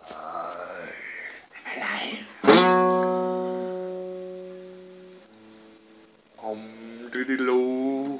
Alive. Diddy low.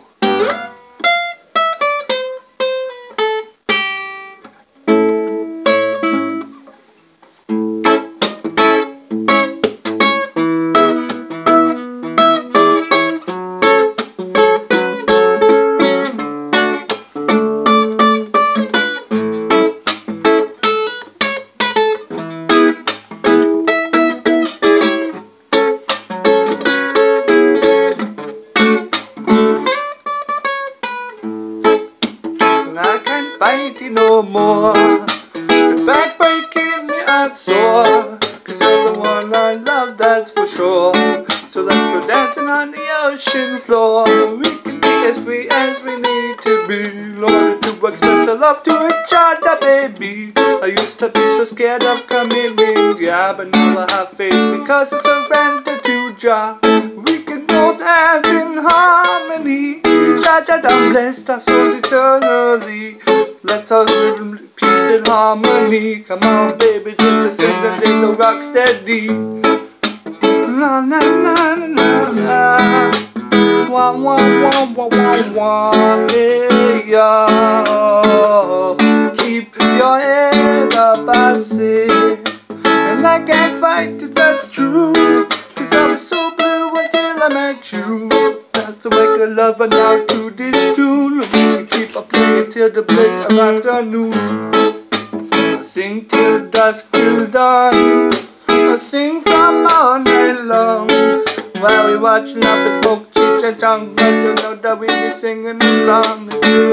I can't fight it no more. The back breaking me out sore. Cause you're the one I love, that's for sure. So let's go dancing on the ocean floor. We can be as free as we need to be. Lord, to express our love to each other, baby. I used to be so scared of committing, yeah, but now I have faith because I surrender to Jah. We can all dance in harmony. Jah done blessed our souls eternally. Let's all live in peace and harmony. Come on, baby, just to sing a little rock steady. La la la la la. Wah wah wah wah wah wah. Hey yo, keep your head up, I say. And I can't fight it, that's true. Cause I was so blue until I met you. To make a lover now to this tune. We keep on playing till the break of afternoon. I sing till dusk till dawn. I sing from all night long. While we watch love and smoke cheech and tongue, you know that we be singing along.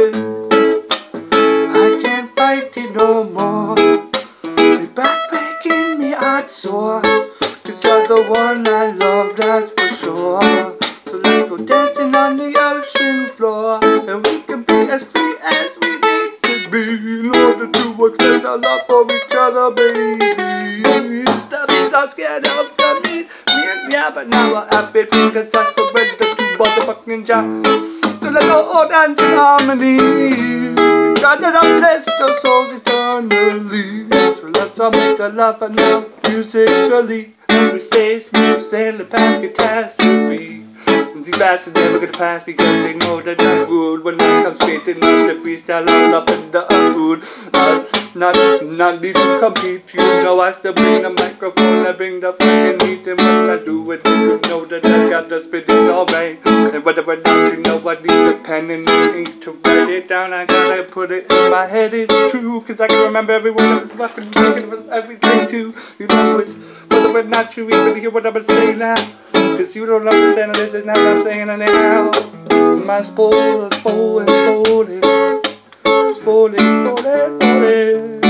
I can't fight it no more. Your back breaking me heart sore. Cause you're the one I love, that's for sure. So let's go dancing on the ocean floor. And we can be as free as we need to be. In order to express our love for each other, baby. Stop being so scared of coming. Yeah, but now I have it because I surrender to motherfucking Jah. So let's go all dance in harmony. God that I'm blessed our souls eternally. So let's all make a laugh and now musically. And we stay smooth sailing past catastrophe. These bastards never gonna pass because they know that I'm good. When I come straight in up the freestyle all up in the food. Not need to compete, you know I still bring the microphone, I bring the fucking heat. And when I do it, you know that I got the spitting alright. And whatever not, you know I need a pen and ink to write it down. I gotta put it in my head, it's true. Cause I can remember every word I was fucking thinking for everything too. You know it's whether or not you even hear what I'm saying now. Cause you don't understand this is not what I'm saying now. My spool is spoiling, spoiling, spoiling, spoiling, spoiling.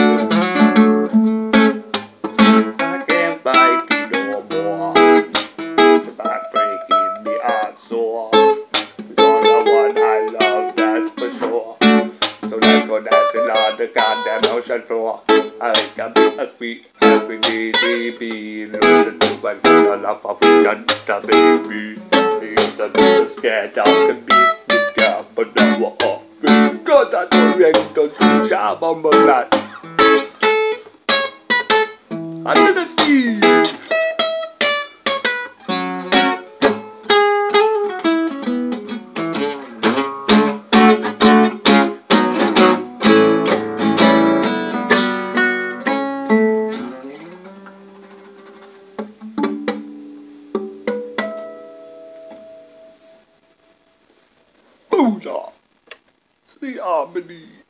I can't fight it no more. The back breaking me heart sore. You're the one I love, that's for sure. So let's go dancing on the goddamn ocean floor. I can be as sweet as we need to be. In order to express our love for each other, baby. I used to be so scared of committing, yeah, but now I'm off it because I surrender to Jah on my mat. I didn't see. Booyah! The harmony.